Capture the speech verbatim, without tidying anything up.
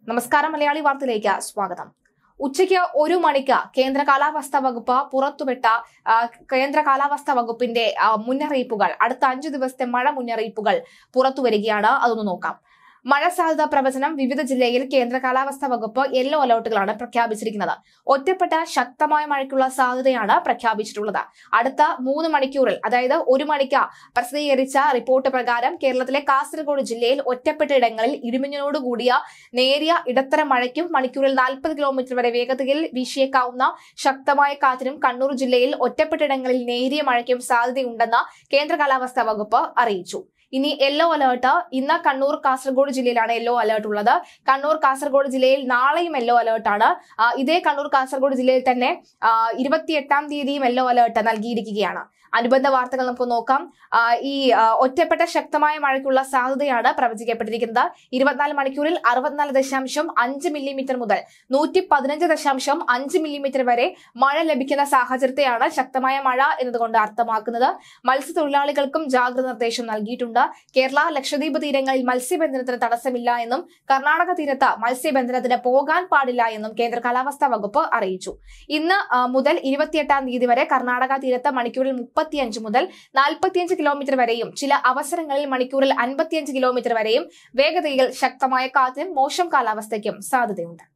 നമസ്കാരം, മലയാളി വാർത്തയിലേക്ക് സ്വാഗതം. ഉച്ചയ്ക്ക് ഒരു മണിക്ക് കേന്ദ്ര കാലാവസ്ഥാ വകുപ്പ് പുറത്തുവിട്ട കേന്ദ്ര കാലാവസ്ഥാ വകുപ്പിന്റെ മുന്നറിയിപ്പുകൾ, അടുത്ത അഞ്ചു ദിവസത്തെ മഴ മുന്നറിയിപ്പുകൾ പുറത്തുവരികയാണ്. അതൊന്ന് നോക്കാം. മഴ സാധ്യത പ്രവചനം. വിവിധ ജില്ലയിൽ കേന്ദ്ര കാലാവസ്ഥാ വകുപ്പ് യെല്ലോ അലർട്ടുകളാണ് പ്രഖ്യാപിച്ചിരിക്കുന്നത്. ഒറ്റപ്പെട്ട ശക്തമായ മഴയ്ക്കുള്ള സാധ്യതയാണ് പ്രഖ്യാപിച്ചിട്ടുള്ളത്. അടുത്ത മൂന്ന് മണിക്കൂറിൽ, അതായത് ഒരു മണിക്ക് പ്രസിദ്ധീകരിച്ച റിപ്പോർട്ട് പ്രകാരം കേരളത്തിലെ കാസർഗോഡ് ജില്ലയിൽ ഒറ്റപ്പെട്ട ഇടങ്ങളിൽ ഇടിമിന്നലോട് കൂടിയ നേരിയ ഇടത്തരം മഴയ്ക്കും മണിക്കൂറിൽ നാൽപ്പത് കിലോമീറ്റർ വരെ വേഗതയിൽ വീശിയേക്കാവുന്ന ശക്തമായ കാറ്റിനും കണ്ണൂർ ജില്ലയിൽ ഒറ്റപ്പെട്ട ഇടങ്ങളിൽ നേരിയ മഴയ്ക്കും സാധ്യതയുണ്ടെന്ന് കേന്ദ്ര കാലാവസ്ഥാ വകുപ്പ് അറിയിച്ചു. ഇനി യെല്ലോ അലേർട്ട്. ഇന്ന് കണ്ണൂർ കാസർഗോഡ് ജില്ലയിലാണ് യെല്ലോ അലേർട്ട് ഉള്ളത്. കണ്ണൂർ കാസർഗോഡ് ജില്ലയിൽ നാളെയും യെല്ലോ അലേർട്ടാണ്. ഇതേ കണ്ണൂർ കാസർഗോഡ് ജില്ലയിൽ തന്നെ ഇരുപത്തിയെട്ടാം തീയതിയും യെല്ലോ അലേർട്ട് നൽകിയിരിക്കുകയാണ്. അനുബന്ധ വാർത്തകൾ നമുക്ക് നോക്കാം. ഈ ഒറ്റപ്പെട്ട ശക്തമായ മഴയ്ക്കുള്ള സാധ്യതയാണ് പ്രവചിക്കപ്പെട്ടിരിക്കുന്നത്. ഇരുപത്തിനാല് മണിക്കൂറിൽ അറുപത്തിനാല് ദശാംശം അഞ്ച് മില്ലിമീറ്റർ മുതൽ നൂറ്റി പതിനഞ്ച് ദശാംശം അഞ്ച് മില്ലിമീറ്റർ വരെ മഴ ലഭിക്കുന്ന സാഹചര്യത്തെയാണ് ശക്തമായ മഴ എന്നതുകൊണ്ട് അർത്ഥമാക്കുന്നത്. മത്സ്യത്തൊഴിലാളികൾക്കും ജാഗ്രത നിർദ്ദേശം നൽകിയിട്ടുണ്ട്. കേരള ലക്ഷദ്വീപ് തീരങ്ങളിൽ മത്സ്യബന്ധനത്തിന് തടസ്സമില്ല എന്നും കർണാടക തീരത്ത് മത്സ്യബന്ധനത്തിന് പോകാൻ പാടില്ല എന്നും കേന്ദ്ര കാലാവസ്ഥാ വകുപ്പ് അറിയിച്ചു. ഇന്ന് മുതൽ ഇരുപത്തിയെട്ടാം തീയതി വരെ കർണാടക തീരത്ത് മണിക്കൂറിൽ മുപ്പത്തിയഞ്ച് മുതൽ നാൽപ്പത്തിയഞ്ച് കിലോമീറ്റർ വരെയും ചില അവസരങ്ങളിൽ മണിക്കൂറിൽ അൻപത്തിയഞ്ച് കിലോമീറ്റർ വരെയും വേഗതയിൽ ശക്തമായ കാറ്റിനും മോശം കാലാവസ്ഥയ്ക്കും സാധ്യതയുണ്ട്.